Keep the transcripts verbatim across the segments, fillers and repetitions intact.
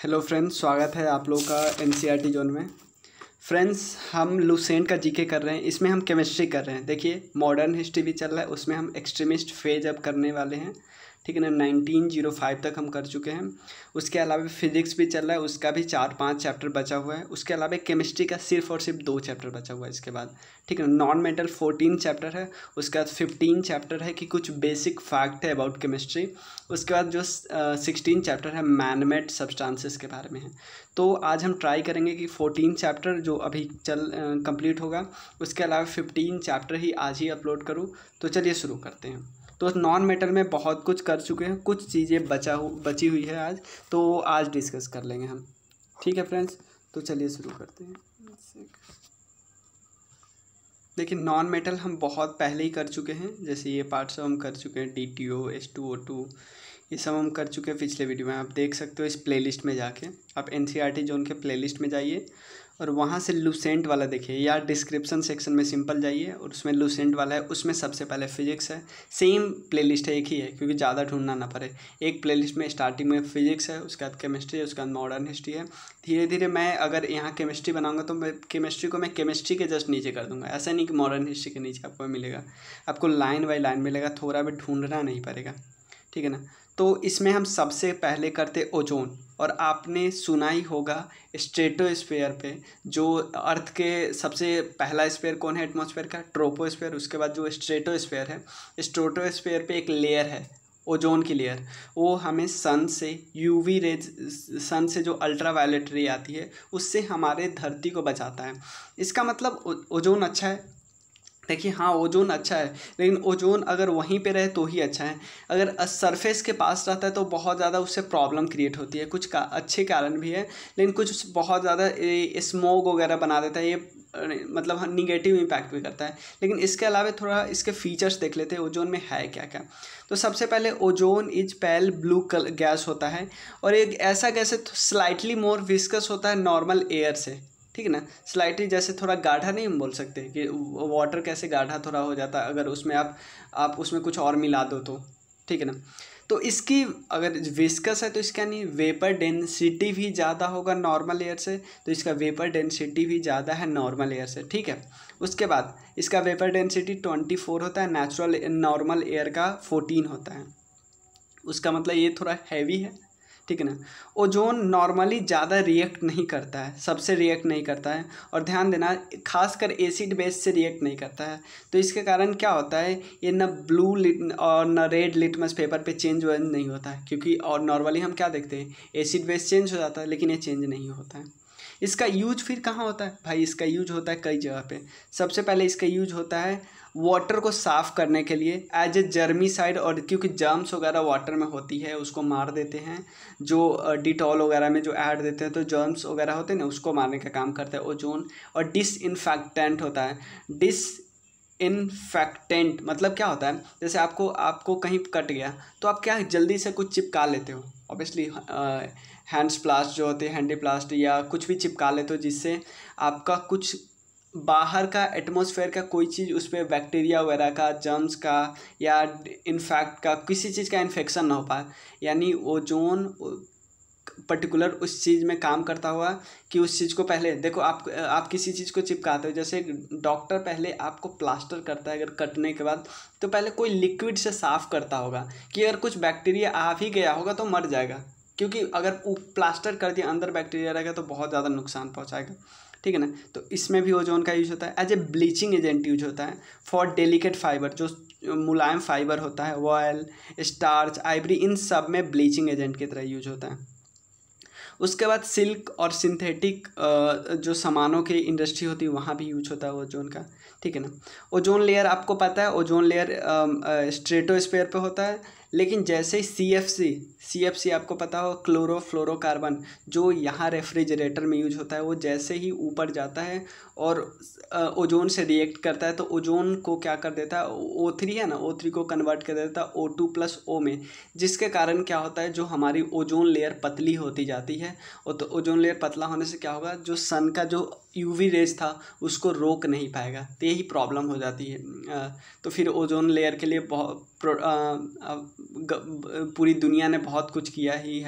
Hello friends, स्वागत है आप लोगों का एनसीईआरटी जोन में। फ्रेंड्स, हम लुसेंट का जीके कर रहे हैं। इसमें हम केमिस्ट्री कर रहे हैं। देखिए, मॉडर्न हिस्ट्री भी चल रहा है, उसमें हम एक्सट्रीमिस्ट फेज अब करने वाले हैं। ठीक है ना, नाइनटीन ज़ीरो फाइव तक हम कर चुके हैं। उसके अलावा फिजिक्स भी चल रहा है, उसका भी चार पांच चैप्टर बचा हुआ है। उसके अलावा केमिस्ट्री का सिर्फ और सिर्फ दो चैप्टर बचा हुआ है इसके बाद। ठीक है ना, नॉन मेटल फोर्टीन चैप्टर है। उसके बाद फिफ्टीन चैप्टर है कि कुछ बेसिक फैक्ट है अबाउट केमिस्ट्री। उसके बाद जो सिक्सटीन चैप्टर है मैन मेड सब्सटेंसेस के बारे में है। तो आज हम ट्राई करेंगे कि फोर्टीन चैप्टर जो अभी चल कंप्लीट होगा, उसके अलावा फिफ्टीन चैप्टर ही आज ही अपलोड करूँ। तो चलिए शुरू करते हैं। तो नॉन मेटल में बहुत कुछ कर चुके हैं, कुछ चीज़ें बचा हु बची हुई है आज, तो आज डिस्कस कर लेंगे हम। ठीक है फ्रेंड्स, तो चलिए शुरू करते हैं। देखिए, नॉन मेटल हम बहुत पहले ही कर चुके हैं। जैसे ये पार्ट सब हम कर चुके हैं, D T O, H two O two, ये सब हम कर चुके हैं पिछले वीडियो में। आप देख सकते हो इस प्लेलिस्ट में जाके। आप एनसीईआरटी जोन के प्लेलिस्ट में जाइए और वहाँ से लुसेंट वाला देखिए, या डिस्क्रिप्शन सेक्शन में सिंपल जाइए और उसमें लुसेंट वाला है। उसमें सबसे पहले फिजिक्स है। सेम प्लेलिस्ट है, एक ही है, क्योंकि ज़्यादा ढूंढना ना पड़े। एक प्लेलिस्ट में स्टार्टिंग में फिजिक्स है, उसके बाद केमिस्ट्री है, उसके बाद मॉडर्न हिस्ट्री है। धीरे धीरे मैं अगर यहाँ केमिस्ट्री बनाऊंगा तो मैं केमिस्ट्री को मैं केमिस्ट्री के जस्ट नीचे कर दूंगा। ऐसा नहीं कि मॉडर्न हिस्ट्री के नीचे आपको मिलेगा, आपको लाइन बाई लाइन मिलेगा, थोड़ा भी ढूंढना नहीं पड़ेगा। ठीक है ना। तो इसमें हम सबसे पहले करते ओजोन। और आपने सुना ही होगा स्ट्रेटोस्फेयर पे, जो अर्थ के सबसे पहला स्फीयर कौन है एटमॉस्फेयर का? ट्रोपोस्फेयर। उसके बाद जो स्ट्रेटोस्फेयर है, स्ट्रेटोस्फेयर पे एक लेयर है, ओजोन की लेयर। वो हमें सन से यूवी रेज, सन से जो अल्ट्रा वायलेट रे आती है, उससे हमारे धरती को बचाता है। इसका मतलब ओजोन अच्छा है। देखिए, हाँ, ओजोन अच्छा है, लेकिन ओजोन अगर वहीं पे रहे तो ही अच्छा है। अगर सरफेस के पास रहता है तो बहुत ज़्यादा उससे प्रॉब्लम क्रिएट होती है। कुछ का अच्छे कारण भी है, लेकिन कुछ बहुत ज़्यादा स्मोग वगैरह बना देता है। ये मतलब निगेटिव इम्पैक्ट भी करता है। लेकिन इसके अलावा थोड़ा इसके फीचर्स देख लेते हैं, ओजोन में है क्या क्या। तो सबसे पहले ozone is pale blue colour gas होता है, और एक ऐसा गैस है स्लाइटली मोर विस्कस होता है नॉर्मल एयर से। ठीक है ना, स्लाइटली, जैसे थोड़ा गाढ़ा नहीं हम बोल सकते कि वाटर कैसे गाढ़ा थोड़ा हो जाता है अगर उसमें आप आप उसमें कुछ और मिला दो तो। ठीक है ना। तो इसकी अगर विस्कस है तो इसका नहीं, वेपर डेंसिटी भी ज़्यादा होगा नॉर्मल एयर से, तो इसका वेपर डेंसिटी भी ज़्यादा है नॉर्मल एयर से। ठीक है। उसके बाद इसका वेपर डेंसिटी ट्वेंटी फोर होता है, नेचुरल नॉर्मल एयर का फोर्टीन होता है। उसका मतलब ये थोड़ा हैवी है। ठीक है ना। ओजोन नॉर्मली ज़्यादा रिएक्ट नहीं करता है, सबसे रिएक्ट नहीं करता है। और ध्यान देना, खासकर एसिड बेस से रिएक्ट नहीं करता है। तो इसके कारण क्या होता है, ये न ब्लू लिट और न रेड लिटमस पेपर पे चेंज नहीं होता है, क्योंकि और नॉर्मली हम क्या देखते हैं, एसिड बेस चेंज हो जाता है, लेकिन ये चेंज नहीं होता है। इसका यूज फिर कहाँ होता है भाई? इसका यूज होता है कई जगह पे। सबसे पहले इसका यूज होता है वाटर को साफ़ करने के लिए एज ए जर्मीसाइड, और क्योंकि जर्म्स वगैरह वाटर में होती है उसको मार देते हैं। जो डिटॉल वगैरह में जो ऐड देते हैं तो जर्म्स वगैरह होते हैं ना, उसको मारने का काम करता है ओजोन। और डिसइंफेक्टेंट होता है। डिस इनफेक्टेंट मतलब क्या होता है, जैसे आपको आपको कहीं कट गया तो आप क्या जल्दी से कुछ चिपका लेते हो, ऑब्वियसली हैंड्स प्लास्ट जो होते हैं, हैंडी प्लास्ट या कुछ भी चिपका लेते हो, जिससे आपका कुछ बाहर का एटमॉस्फेयर का कोई चीज़ उस पर बैक्टीरिया वगैरह का, जर्म्स का या इन्फेक्ट का, किसी चीज़ का इन्फेक्शन ना हो पाए। यानी ओजोन पर्टिकुलर उस चीज़ में काम करता हुआ कि उस चीज़ को पहले देखो, आप आप किसी चीज़ को चिपकाते हो, जैसे डॉक्टर पहले आपको प्लास्टर करता है अगर कटने के बाद, तो पहले कोई लिक्विड से साफ़ करता होगा कि अगर कुछ बैक्टीरिया आ भी गया होगा तो मर जाएगा, क्योंकि अगर प्लास्टर कर दिया अंदर बैक्टीरिया रहेगा तो बहुत ज़्यादा नुकसान पहुँचाएगा। ठीक है ना। तो इसमें भी ओजोन का यूज होता है। As a bleaching agent use होता है फॉर डेलिकेट फाइबर, जो मुलायम फाइबर होता है, ऑयल, स्टार्च, आइवरी, इन सब में ब्लीचिंग एजेंट की तरह यूज होता है। उसके बाद सिल्क और सिंथेटिक जो सामानों की इंडस्ट्री होती है वहाँ भी यूज होता है ओजोन का। ठीक है ना। ओजोन लेयर आपको पता है, ओजोन लेयर स्ट्रेटोस्फेयर पे होता है, लेकिन जैसे ही C F C C F C आपको पता हो, क्लोरोफ्लोरोकार्बन, जो यहाँ रेफ्रिजरेटर में यूज होता है, वो जैसे ही ऊपर जाता है और ओजोन से रिएक्ट करता है तो ओजोन को क्या कर देता है, ओ थ्री है ना, ओ थ्री को कन्वर्ट कर देता है ओ टू प्लस ओ में, जिसके कारण क्या होता है, जो हमारी ओजोन लेयर पतली होती जाती है। और तो ओजोन लेयर पतला होने से क्या होगा, जो सन का जो यूवी रेज था उसको रोक नहीं पाएगा, तो यही प्रॉब्लम हो जाती है। तो फिर ओजोन लेयर के लिए बहुत पूरी दुनिया ने बहुत कुछ किया ही है।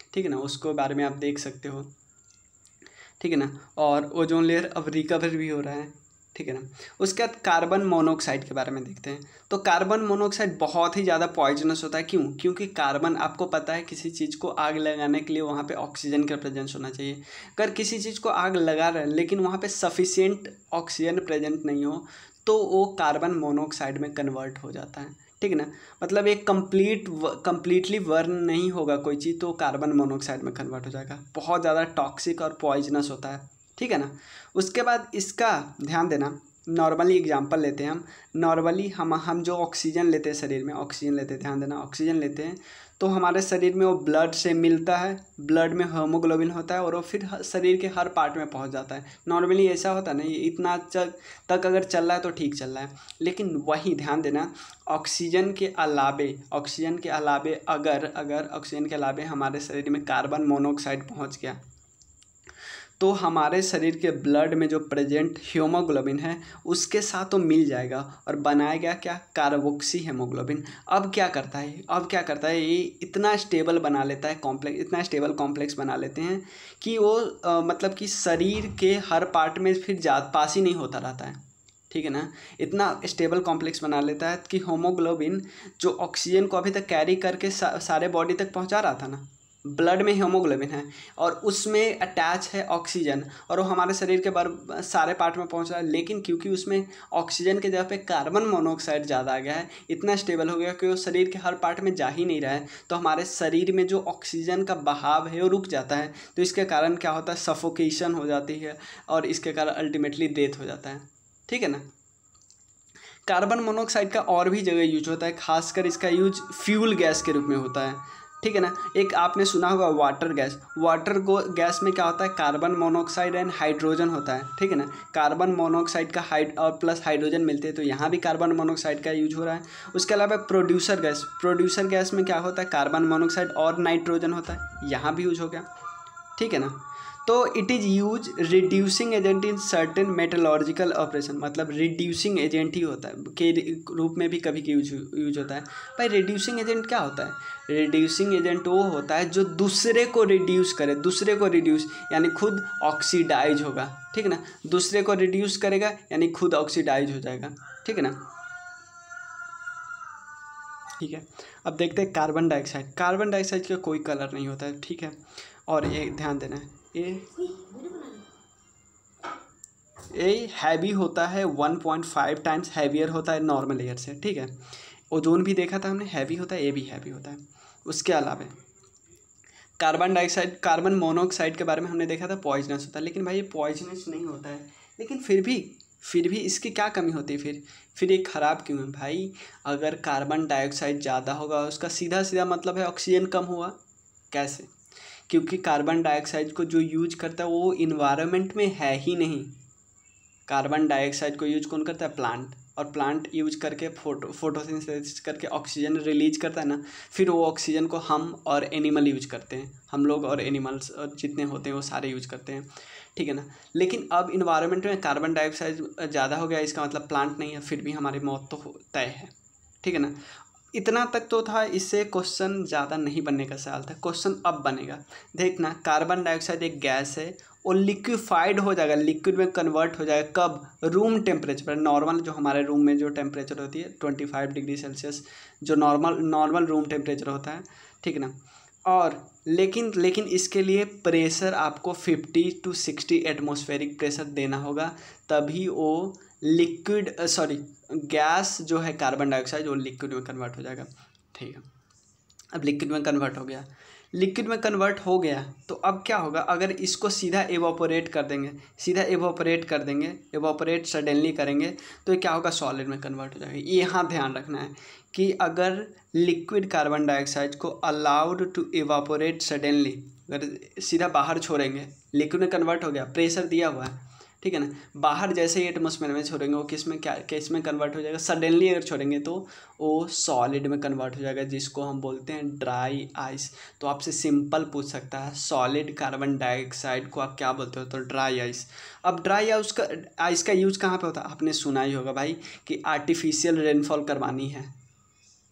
ठीक है ना, उसको बारे में आप देख सकते हो, ठीक है ना। और ओजोन लेयर अब रिकवर भी हो रहा है, ठीक है ना। उसके बाद कार्बन मोनोऑक्साइड के बारे में देखते हैं। तो कार्बन मोनोऑक्साइड बहुत ही ज़्यादा पॉइजनस होता है। क्यों? क्योंकि कार्बन, आपको पता है किसी चीज़ को आग लगाने के लिए वहाँ पे ऑक्सीजन का प्रेजेंस होना चाहिए। अगर किसी चीज़ को आग लगा रहे हैं लेकिन वहाँ पे सफिशिएंट ऑक्सीजन प्रेजेंट नहीं हो तो वो कार्बन मोनोऑक्साइड में कन्वर्ट हो जाता है, ठीक है ना। मतलब एक कंप्लीट कंप्लीटली बर्न नहीं होगा कोई चीज़ तो कार्बन मोनोऑक्साइड में कन्वर्ट हो जाएगा। बहुत ज़्यादा टॉक्सिक और पॉइजनस होता है, ठीक है ना। उसके बाद इसका ध्यान देना, नॉर्मली एग्जांपल लेते हैं हम। नॉर्मली हम हम जो ऑक्सीजन लेते हैं शरीर में, ऑक्सीजन लेते हैं, ध्यान देना, ऑक्सीजन लेते हैं तो हमारे शरीर में वो ब्लड से मिलता है, ब्लड में हीमोग्लोबिन होता है और वो फिर शरीर के हर पार्ट में पहुंच जाता है। नॉर्मली ऐसा होता है ना, ये इतना चल तक अगर चल रहा है तो ठीक चल रहा है। लेकिन वही ध्यान देना, ऑक्सीजन के अलावे ऑक्सीजन के अलावे अगर अगर ऑक्सीजन के अलावे हमारे शरीर में कार्बन मोनोऑक्साइड पहुँच गया तो हमारे शरीर के ब्लड में जो प्रेजेंट हीमोग्लोबिन है उसके साथ तो मिल जाएगा और बनाएगा क्या, कार्बोक्सी हीमोग्लोबिन। अब क्या करता है अब क्या करता है ये इतना स्टेबल बना लेता है कॉम्प्लेक्स, इतना स्टेबल कॉम्प्लेक्स बना लेते हैं कि वो आ, मतलब कि शरीर के हर पार्ट में फिर जा पास ही नहीं होता रहता है, ठीक है ना। इतना स्टेबल कॉम्प्लेक्स बना लेता है कि हीमोग्लोबिन जो ऑक्सीजन को अभी तक कैरी करके सा, सारे बॉडी तक पहुंचा रहा था ना, ब्लड में हीमोग्लोबिन है और उसमें अटैच है ऑक्सीजन और वो हमारे शरीर के बार सारे पार्ट में पहुंच रहा है। लेकिन क्योंकि उसमें ऑक्सीजन के जगह पे कार्बन मोनोऑक्साइड ज़्यादा आ गया है, इतना स्टेबल हो गया कि वो शरीर के हर पार्ट में जा ही नहीं रहा है, तो हमारे शरीर में जो ऑक्सीजन का बहाव है वो रुक जाता है। तो इसके कारण क्या होता है, सफोकेशन हो जाती है और इसके कारण अल्टीमेटली डेथ हो जाता है, ठीक है ना। कार्बन मोनोऑक्साइड का और भी जगह यूज होता है, खासकर इसका यूज फ्यूल गैस के रूप में होता है, ठीक है ना। एक आपने सुना होगा वाटर गैस, वाटर गैस में क्या होता है, कार्बन मोनोऑक्साइड एंड हाइड्रोजन होता है, ठीक है ना। कार्बन मोनोऑक्साइड का हाइड और प्लस हाइड्रोजन मिलते हैं तो यहाँ भी कार्बन मोनोऑक्साइड का यूज हो रहा है। उसके अलावा प्रोड्यूसर गैस, प्रोड्यूसर गैस में क्या होता है, कार्बन मोनोऑक्साइड और नाइट्रोजन होता है, यहाँ भी यूज हो गया, ठीक है ना। तो it is use reducing agent in certain metallurgical operation, मतलब रिड्यूसिंग एजेंट ही होता है के रूप में भी कभी यूज यूज होता है। भाई रिड्यूसिंग एजेंट क्या होता है, रिड्यूसिंग एजेंट वो होता है जो दूसरे को रिड्यूस करे, दूसरे को रिड्यूस यानी खुद ऑक्सीडाइज होगा, ठीक है ना। दूसरे को रिड्यूस करेगा यानी खुद ऑक्सीडाइज हो जाएगा, ठीक है ना। ठीक है, अब देखते हैं कार्बन डाइऑक्साइड। कार्बन डाइऑक्साइड का कोई कलर नहीं होता है, ठीक है। और ये ध्यान देना है, ये ये हैवी होता है, one point five times heavier होता है नॉर्मल एयर से, ठीक है। ओजोन भी देखा था हमने, हैवी होता है, ये भी हैवी होता है। उसके अलावा कार्बन डाइऑक्साइड, कार्बन मोनोऑक्साइड के बारे में हमने देखा था पॉइजनस होता है, लेकिन भाई ये पॉइजनस नहीं होता है। लेकिन फिर भी फिर भी इसकी क्या कमी होती है, फिर फिर ये ख़राब क्यों है भाई। अगर कार्बन डाइऑक्साइड ज़्यादा होगा उसका सीधा सीधा मतलब है ऑक्सीजन कम हुआ। कैसे? क्योंकि कार्बन डाइऑक्साइड को जो यूज करता है वो इन्वायरमेंट में है ही नहीं। कार्बन डाइऑक्साइड को यूज कौन करता है, प्लांट, और प्लांट यूज करके फोटो फोटोसिंथेसिस करके ऑक्सीजन रिलीज करता है ना, फिर वो ऑक्सीजन को हम और एनिमल यूज करते हैं, हम लोग और एनिमल्स और जितने होते हैं वो सारे यूज करते हैं, ठीक है ना। लेकिन अब इन्वायरमेंट में कार्बन डाइऑक्साइड ज़्यादा हो गया, इसका मतलब प्लांट नहीं है, फिर भी हमारी मौत तो तय है, ठीक है ना। इतना तक तो था, इससे क्वेश्चन ज़्यादा नहीं बनने का सवाल था। क्वेश्चन अब बनेगा, देखना, कार्बन डाइऑक्साइड एक गैस है, वो लिक्विफाइड हो जाएगा, लिक्विड में कन्वर्ट हो जाएगा कब, रूम टेम्परेचर पर। नॉर्मल जो हमारे रूम में जो टेम्परेचर होती है ट्वेंटी फाइव डिग्री सेल्सियस, जो नॉर्मल नॉर्मल रूम टेम्परेचर होता है, ठीक है ना। और लेकिन लेकिन इसके लिए प्रेशर आपको fifty to sixty atmospheric pressure देना होगा, तभी वो लिक्विड सॉरी गैस जो है कार्बन डाइऑक्साइड वो लिक्विड में कन्वर्ट हो जाएगा, ठीक है। अब लिक्विड में कन्वर्ट हो गया, लिक्विड में कन्वर्ट हो गया तो अब क्या होगा, अगर इसको सीधा एवापोरेट कर देंगे, सीधा एवापोरेट कर देंगे, एवापोरेट सडनली करेंगे तो ये क्या होगा, सॉलिड में कन्वर्ट हो जाएगा। यहाँ ध्यान रखना है कि अगर लिक्विड कार्बन डाइऑक्साइड को अलाउड टू एवापोरेट सडनली, अगर सीधा बाहर छोड़ेंगे, लिक्विड में कन्वर्ट हो गया, प्रेशर दिया हुआ है, ठीक है ना, बाहर जैसे ही एटमॉस्फेयर में छोड़ेंगे वो किस में क्या किस में कन्वर्ट हो जाएगा, सडनली अगर छोड़ेंगे तो वो सॉलिड में कन्वर्ट हो जाएगा, जिसको हम बोलते हैं ड्राई आइस। तो आपसे सिंपल पूछ सकता है, सॉलिड कार्बन डाइऑक्साइड को आप क्या बोलते हो, तो ड्राई आइस। अब ड्राई आइस का आइस का यूज कहाँ पे होता है, आपने सुना ही होगा भाई कि आर्टिफिशियल रेनफॉल करवानी है,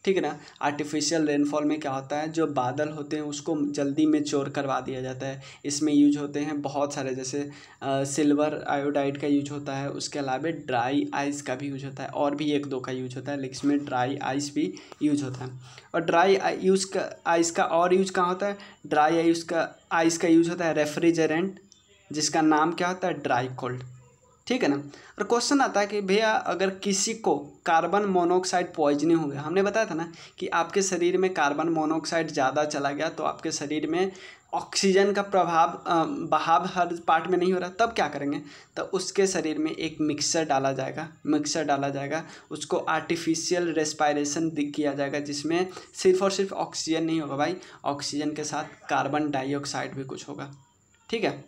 ठीक है ना। आर्टिफिशियल रेनफॉल में क्या होता है, जो बादल होते हैं उसको जल्दी मैच्योर करवा दिया जाता है। इसमें यूज होते हैं बहुत सारे, जैसे सिल्वर आयोडाइड का यूज होता है, उसके अलावा ड्राई आइस का भी यूज होता है, और भी एक दो का यूज होता है, लेकिन इसमें ड्राई आइस भी यूज होता है। और ड्राई यूज का आइस का और यूज कहाँ होता है, ड्राई आइस का आइस का यूज होता है रेफ्रिजरेंट, जिसका नाम क्या होता है, ड्राई कोल्ड। ठीक है ना। और क्वेश्चन आता है कि भैया अगर किसी को कार्बन मोनोऑक्साइड पॉइजनिंग हो गया, हमने बताया था ना कि आपके शरीर में कार्बन मोनोऑक्साइड ज़्यादा चला गया तो आपके शरीर में ऑक्सीजन का प्रभाव बहाव हर पार्ट में नहीं हो रहा, तब क्या करेंगे, तो उसके शरीर में एक मिक्सर डाला जाएगा मिक्सर डाला जाएगा उसको आर्टिफिशियल रेस्पायरेशन किया जाएगा, जिसमें सिर्फ और सिर्फ ऑक्सीजन नहीं होगा भाई, ऑक्सीजन के साथ कार्बन डाइऑक्साइड भी कुछ होगा। ठीक है।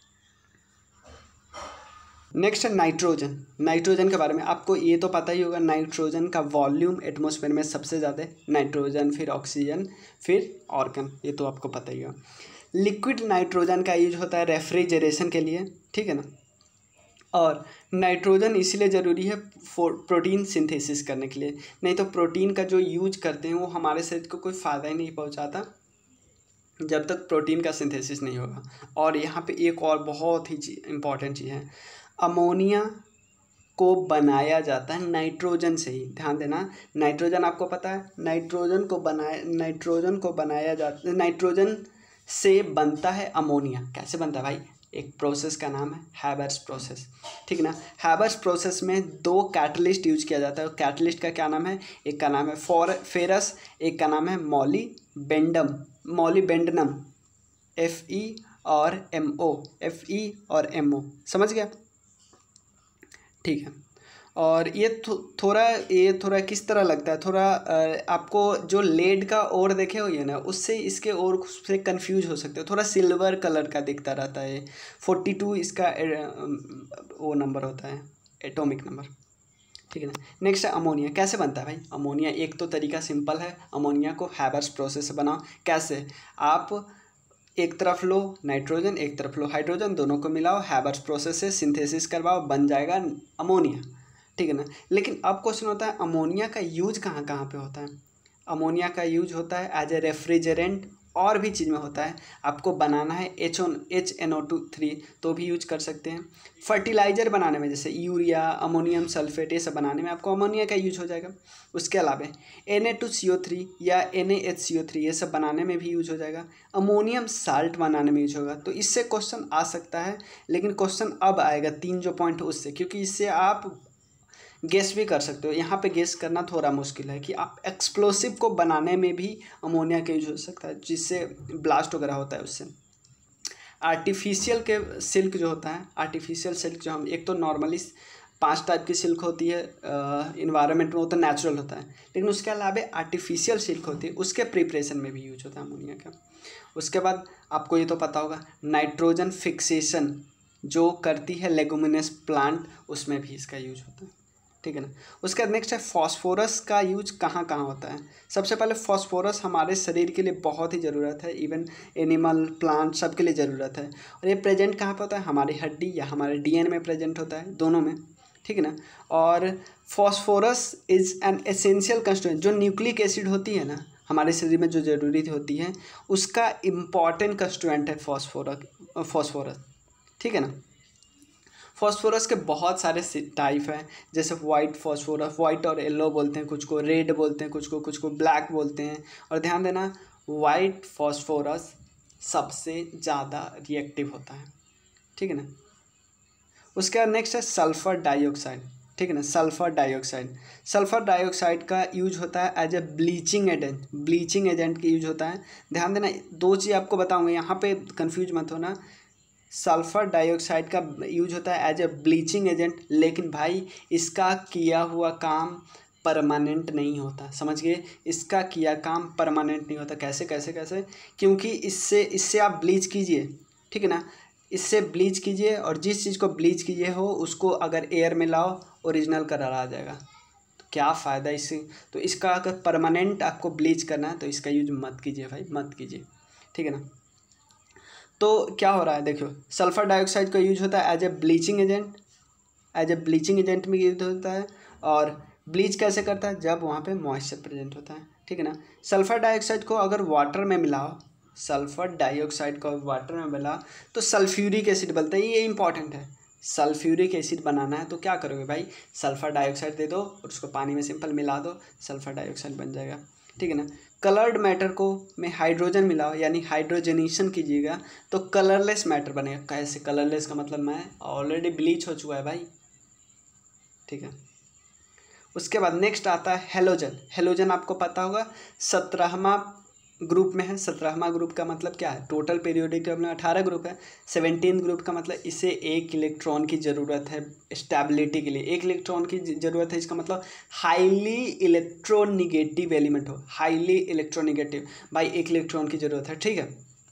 नेक्स्ट है नाइट्रोजन। नाइट्रोजन के बारे में आपको ये तो पता ही होगा, नाइट्रोजन का वॉल्यूम एटमॉस्फेयर में सबसे ज़्यादा है, नाइट्रोजन फिर ऑक्सीजन फिर ऑर्गन, ये तो आपको पता ही होगा। लिक्विड नाइट्रोजन का यूज होता है रेफ्रिजरेशन के लिए। ठीक है ना। और नाइट्रोजन इसलिए ज़रूरी है प्रोटीन सिंथेसिस करने के लिए, नहीं तो प्रोटीन का जो यूज करते हैं वो हमारे शरीर को कोई फ़ायदा ही नहीं पहुंचाता जब तक प्रोटीन का सिंथेसिस नहीं होगा। और यहाँ पे एक और बहुत ही इम्पॉर्टेंट चीज़ है, अमोनिया को बनाया जाता है नाइट्रोजन से ही। ध्यान देना, नाइट्रोजन आपको पता है, नाइट्रोजन को बनाया नाइट्रोजन को बनाया जाता है नाइट्रोजन से बनता है अमोनिया। कैसे बनता है भाई, एक प्रोसेस का नाम है हैबर्स प्रोसेस। ठीक है ना। हैबर्स प्रोसेस में दो कैटलिस्ट यूज किया जाता है। कैटलिस्ट का क्या नाम है, एक का नाम है फॉर फेरस, एक का नाम है मॉलीबेंडम मॉलीबेंडनम एफ ई और एम ओ एफ ई और एम ओ, समझ गया। ठीक है। और ये थो, थोड़ा ये थोड़ा किस तरह लगता है, थोड़ा आपको जो लेड का ओर देखे हो ये ना, उससे इसके ओर से कंफ्यूज हो सकते हो, थोड़ा सिल्वर कलर का दिखता रहता है। फोर्टी टू इसका वो नंबर होता है, एटॉमिक नंबर। ठीक है ना। नेक्स्ट है अमोनिया। कैसे बनता है भाई अमोनिया, एक तो तरीका सिंपल है, अमोनिया को हैबर्स प्रोसेस से बनाओ। कैसे, आप एक तरफ लो नाइट्रोजन एक तरफ लो हाइड्रोजन, दोनों को मिलाओ, हैबर्स प्रोसेस से सिंथेसिस करवाओ, बन जाएगा अमोनिया। ठीक है ना। लेकिन अब क्वेश्चन होता है अमोनिया का यूज कहाँ कहाँ पे होता है। अमोनिया का यूज होता है एज ए रेफ्रिजरेंट, और भी चीज़ में होता है। आपको बनाना है H on H N O two three तो भी यूज कर सकते हैं। फर्टिलाइज़र बनाने में जैसे यूरिया अमोनियम सल्फेट ये सब बनाने में आपको अमोनिया का यूज हो जाएगा। उसके अलावा N A two C O three या N A H C O three ये सब बनाने में भी यूज हो जाएगा। अमोनियम साल्ट बनाने में यूज होगा। तो इससे क्वेश्चन आ सकता है, लेकिन क्वेश्चन अब आएगा तीन जो पॉइंट उससे, क्योंकि इससे आप गेस भी कर सकते हो। यहाँ पे गेस करना थोड़ा मुश्किल है कि आप एक्सप्लोसिव को बनाने में भी अमोनिया का यूज हो सकता है, जिससे ब्लास्ट वगैरह होता है उससे। आर्टिफिशियल के सिल्क जो होता है, आर्टिफिशियल सिल्क जो हम एक तो नॉर्मली पांच टाइप की सिल्क होती है इन्वायरमेंट में, वो तो नेचुरल होता है, लेकिन उसके अलावा आर्टिफिशियल सिल्क होती है, उसके प्रिपरेशन में भी यूज होता है अमोनिया का। उसके बाद आपको ये तो पता होगा नाइट्रोजन फिक्सेशन जो करती है लेगुमिनस प्लांट, उसमें भी इसका यूज होता है। ठीक है ना। उसके बाद नेक्स्ट है फॉस्फोरस का यूज कहाँ कहाँ होता है। सबसे पहले फॉस्फोरस हमारे शरीर के लिए बहुत ही ज़रूरत है, इवन एनिमल प्लांट सब के लिए ज़रूरत है। और ये प्रेजेंट कहाँ पे होता है, हमारी हड्डी या हमारे डीएनए में प्रेजेंट होता है, दोनों में। ठीक है ना। और phosphorus is an essential constituent, जो न्यूक्लिक एसिड होती है ना हमारे शरीर में जो ज़रूरी होती है, उसका इम्पॉर्टेंट कंस्टिट्यूएंट है फॉस्फोरस फॉस्फोरस ठीक है ना। फॉस्फोरस के बहुत सारे टाइप हैं, जैसे वाइट फॉस्फोरस, वाइट और येलो बोलते हैं, कुछ को रेड बोलते हैं, कुछ को कुछ को ब्लैक बोलते हैं। और ध्यान देना वाइट फॉस्फोरस सबसे ज़्यादा रिएक्टिव होता है। ठीक है ना। उसके बाद नेक्स्ट है सल्फ़र डाइऑक्साइड। ठीक है ना। सल्फ़र डाइऑक्साइड सल्फ़र डाइऑक्साइड का यूज होता है as a bleaching agent, bleaching agent का यूज होता है। ध्यान देना दो चीज़ आपको बताऊँगा, यहाँ पे कन्फ्यूज मत होना। सल्फ़र डाइऑक्साइड का यूज होता है एज ए ब्लीचिंग एजेंट, लेकिन भाई इसका किया हुआ काम परमानेंट नहीं होता, समझ गए। इसका किया काम परमानेंट नहीं होता। कैसे कैसे कैसे क्योंकि इससे इससे आप ब्लीच कीजिए, ठीक है ना, इससे ब्लीच कीजिए और जिस चीज़ को ब्लीच कीजिए हो उसको अगर एयर में लाओ ओरिजिनल कलर आ जाएगा, तो क्या फ़ायदा इससे। तो इसका अगर परमानेंट आपको ब्लीच करना है तो इसका यूज मत कीजिए भाई, मत कीजिए। ठीक है ना। तो क्या हो रहा है देखो, सल्फ़र डाइऑक्साइड का यूज होता है as a bleaching agent, as a bleaching agent में यूज होता है। और ब्लीच कैसे करता है? जब वहाँ पे मॉइस्चर प्रेजेंट होता है, ठीक है ना। सल्फर डाइऑक्साइड को अगर वाटर में मिलाओ, सल्फर डाइऑक्साइड को वाटर में मिला तो सल्फ्यूरिक एसिड बनता है। ये इंपॉर्टेंट है, सल्फ्यूरिक एसिड बनाना है तो क्या करोगे भाई, सल्फर डाइऑक्साइड दे दो और उसको पानी में सिंपल मिला दो, सल्फर डाइऑक्साइड बन जाएगा, ठीक है ना। कलर्ड मैटर को में हाइड्रोजन मिलाओ यानी हाइड्रोजनेशन कीजिएगा तो कलरलेस मैटर बनेगा। कैसे कलरलेस का मतलब मैं ऑलरेडी ब्लीच हो चुका है भाई, ठीक है। उसके बाद नेक्स्ट आता है हेलोजन। हेलोजन आपको पता होगा सत्रहवां ग्रुप में है। सत्रहवां ग्रुप का मतलब क्या है, टोटल पीरियोडिक टेबल में अठारह ग्रुप है, सेवनटीन ग्रुप का मतलब इसे एक इलेक्ट्रॉन की ज़रूरत है स्टेबिलिटी के लिए। एक इलेक्ट्रॉन की ज़रूरत है, इसका मतलब हाईली इलेक्ट्रोनिगेटिव एलिमेंट हो, हाईली इलेक्ट्रोनिगेटिव भाई एक इलेक्ट्रॉन की ज़रूरत है, ठीक है।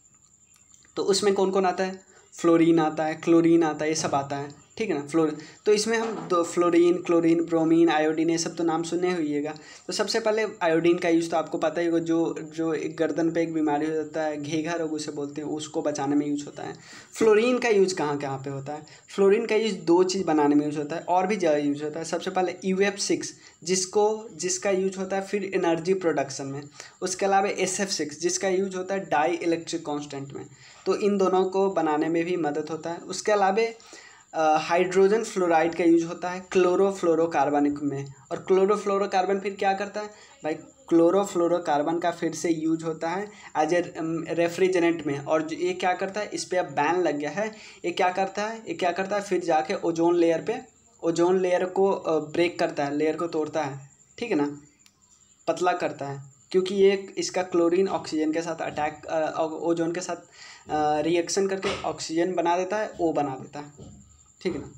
तो उसमें कौन कौन आता है, फ्लोरीन आता है, क्लोरीन आता है, ये सब आता है, ठीक है ना। फ्लोरीन तो इसमें हम दो फ्लोरीन, क्लोरीन, ब्रोमीन, आयोडीन, ये सब तो नाम सुने होइएगा। तो सबसे पहले आयोडीन का यूज़ तो आपको पता ही होगा, जो जो एक गर्दन पे एक बीमारी हो जाता है, घेघा रोग उसे बोलते हैं, उसको बचाने में यूज होता है। फ्लोरीन का यूज कहाँ कहाँ पे होता है, फ्लोरीन का यूज दो चीज़ बनाने में यूज होता है और भी ज़्यादा यूज होता है। सबसे पहले यू एफ सिक्स जिसको जिसका यूज होता है फिर एनर्जी प्रोडक्शन में। उसके अलावा एस एफ सिक्स जिसका यूज होता है डाई इलेक्ट्रिक कॉन्स्टेंट में। तो इन दोनों को बनाने में भी मदद होता है। उसके अलावा हाइड्रोजन फ्लोराइड का यूज होता है क्लोरोफ्लोरोकार्बन में। और क्लोरोफ्लोरोकार्बन फिर क्या करता है भाई, क्लोरोफ्लोरोकार्बन का फिर से यूज होता है एज ए रेफ्रिजरेंट में। और जो ये क्या करता है, इस पर अब बैन लग गया है, ये क्या करता है ये क्या करता है फिर जाके ओजोन लेयर पे, ओजोन लेयर को ब्रेक करता है, लेयर को तोड़ता है, ठीक है ना, पतला करता है। क्योंकि ये इसका क्लोरीन ऑक्सीजन के साथ अटैक, ओजोन के साथ रिएक्शन करके ऑक्सीजन बना देता है, ओ बना देता है, ठीक है ना।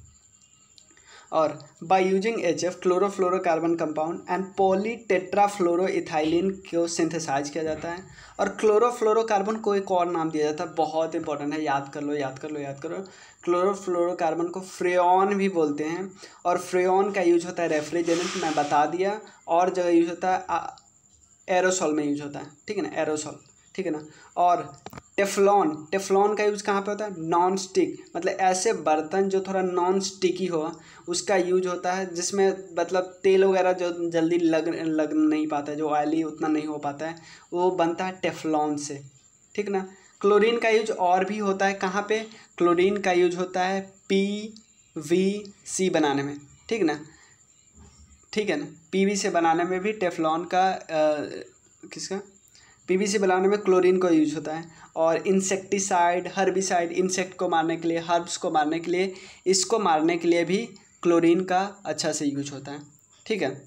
और by using H F chlorofluorocarbon compound and polytetrafluoroethylene को सिंथेसाइज किया जाता है। और क्लोरोफ्लोरोकार्बन को एक और नाम दिया जाता है, बहुत इंपॉर्टेंट है, याद कर लो याद कर लो याद करो। क्लोरोफ्लोरोकार्बन को फ्रेऑन भी बोलते हैं। और फ्रेऑन का यूज होता है रेफ्रिजरेंट, मैं बता दिया। और जगह यूज होता है एरोसॉल में यूज होता है, ठीक है ना, एरोसॉल, ठीक है ना। और टेफ्लॉन, टेफ्लॉन का यूज कहाँ पे होता है, नॉन स्टिक, मतलब ऐसे बर्तन जो थोड़ा नॉन स्टिकी हो उसका यूज होता है, जिसमें मतलब तेल वगैरह जो जल्दी लग लग नहीं पाता है, जो ऑयली उतना नहीं हो पाता है, वो बनता है टेफ्लॉन से, ठीक ना। क्लोरीन का यूज और भी होता है, कहाँ पे, क्लोरीन का यूज होता है पी वी सी बनाने में, ठीक ना, ठीक है ना। पीवीसी बनाने में भी टेफ्लॉन का आ, किसका पीवीसी बनाने में क्लोरीन का यूज होता है। और इंसेक्टिसाइड, हर्बिसाइड, इंसेक्ट को मारने के लिए, हर्ब्स को मारने के लिए, इसको मारने के लिए भी क्लोरीन का अच्छा से यूज होता है, ठीक है।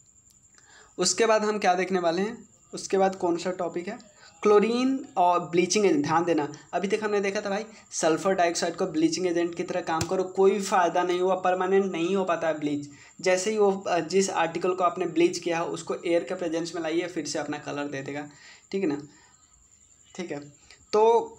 उसके बाद हम क्या देखने वाले हैं, उसके बाद कौन सा टॉपिक है, क्लोरीन और ब्लीचिंग एजेंट। ध्यान देना, अभी तक हमने देखा था भाई सल्फर डाइऑक्साइड को ब्लीचिंग एजेंट की तरह काम करो, कोई फ़ायदा नहीं हुआ, परमानेंट नहीं हो पाता है ब्लीच। जैसे ही वो जिस आर्टिकल को आपने ब्लीच किया हो उसको एयर के प्रेजेंस में लाइए, फिर से अपना कलर दे देगा, ठीक है ना, ठीक है। तो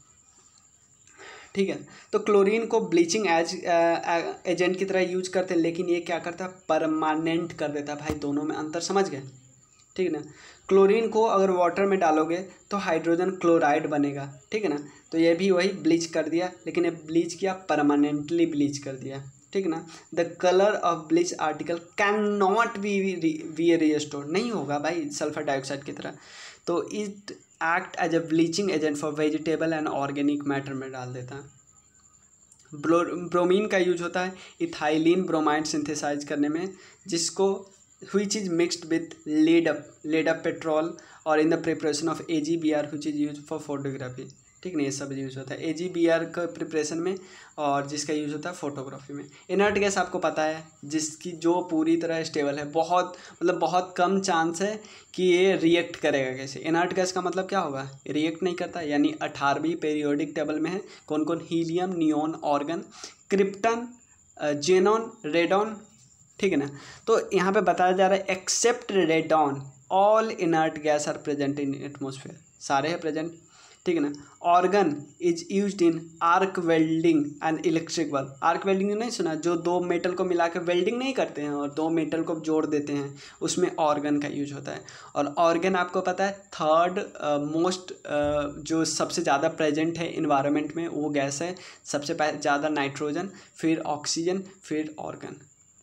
ठीक है, तो क्लोरीन को ब्लीचिंग एज एजेंट की तरह यूज करते हैं, लेकिन ये क्या करता है, परमानेंट कर देता है। भाई दोनों में अंतर समझ गए, ठीक है ना। क्लोरीन को अगर वाटर में डालोगे तो हाइड्रोजन क्लोराइड बनेगा, ठीक है ना। तो ये भी वही ब्लीच कर दिया, लेकिन ये ब्लीच किया परमानेंटली ब्लीच कर दिया, ठीक है ना। The colour of bleach article can not be we restore, नहीं होगा भाई सल्फर डाइऑक्साइड की तरह। तो it act as a bleaching agent for vegetable and organic matter में डाल देता है। ब्रो ब्रोमीन का यूज होता है इथाइलिन ब्रोमाइड सिंथेसाइज करने में, जिसको which is mixed with lead up lead up petrol और in the preparation of A G B R which is used for photography, ठीक नहीं, ये सब यूज़ होता है A G B R का प्रिपरेशन में, और जिसका यूज़ होता है फोटोग्राफी में। इनर्ट गैस आपको पता है जिसकी जो पूरी तरह स्टेबल है, बहुत मतलब बहुत कम चांस है कि ये रिएक्ट करेगा कैसे। इनर्ट गैस का मतलब क्या होगा, रिएक्ट नहीं करता, यानी अठारहवीं पीरियोडिक टेबल में है कौन कौन, helium, neon, argon, krypton, xenon, radon, ठीक है ना। तो यहाँ पे बताया जा रहा है except radon all inert gas are present in atmosphere, सारे हैं प्रेजेंट, ठीक है ना। Argon is used in arc welding and electric bulb. Arc welding नहीं सुना, जो दो मेटल को मिला के वेल्डिंग नहीं करते हैं और दो मेटल को जोड़ देते हैं, उसमें ऑर्गन का यूज होता है। और ऑर्गन आपको पता है थर्ड मोस्ट जो सबसे ज़्यादा प्रेजेंट है इन्वायरमेंट में वो गैस है, सबसे ज़्यादा नाइट्रोजन, फिर ऑक्सीजन, फिर ऑर्गन,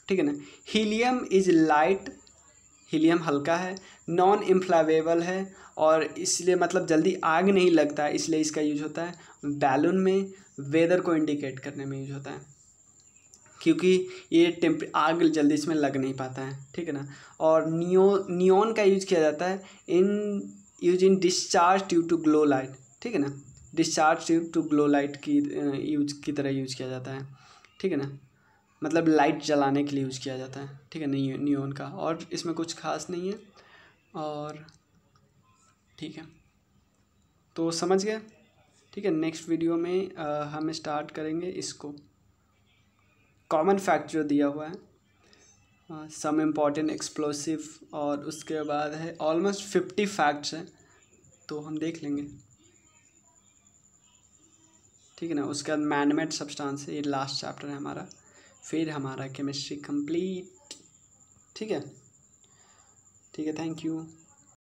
ठीक है ना। हीलियम इज लाइट, हीलियम हल्का है, नॉन इन्फ्लामेबल है और इसलिए मतलब जल्दी आग नहीं लगता है, इसलिए इसका यूज होता है बैलून में, वेदर को इंडिकेट करने में यूज होता है, क्योंकि ये टेम्प आग जल्दी इसमें लग नहीं पाता है, ठीक है ना। और नियो नियॉन का यूज किया जाता है in use in discharge tube to glow light, ठीक है ना, discharge tube to glow light की यूज की तरह यूज किया जाता है, ठीक है ना, मतलब लाइट जलाने के लिए यूज़ किया जाता है, ठीक है, नहीं नियॉन का। और इसमें कुछ खास नहीं है और ठीक है, तो समझ गए, ठीक है। नेक्स्ट वीडियो में आ, हम स्टार्ट करेंगे इसको, कॉमन फैक्ट जो दिया हुआ है, सम इम्पॉर्टेंट एक्सप्लोसिव, और उसके बाद है ऑलमोस्ट फिफ्टी फैक्ट्स हैं, तो हम देख लेंगे, ठीक है ना। उसके बाद मैनमेड सब्सटेंस है, ये लास्ट चैप्टर है हमारा, फिर हमारा केमिस्ट्री कंप्लीट, ठीक है, ठीक है, थैंक यू।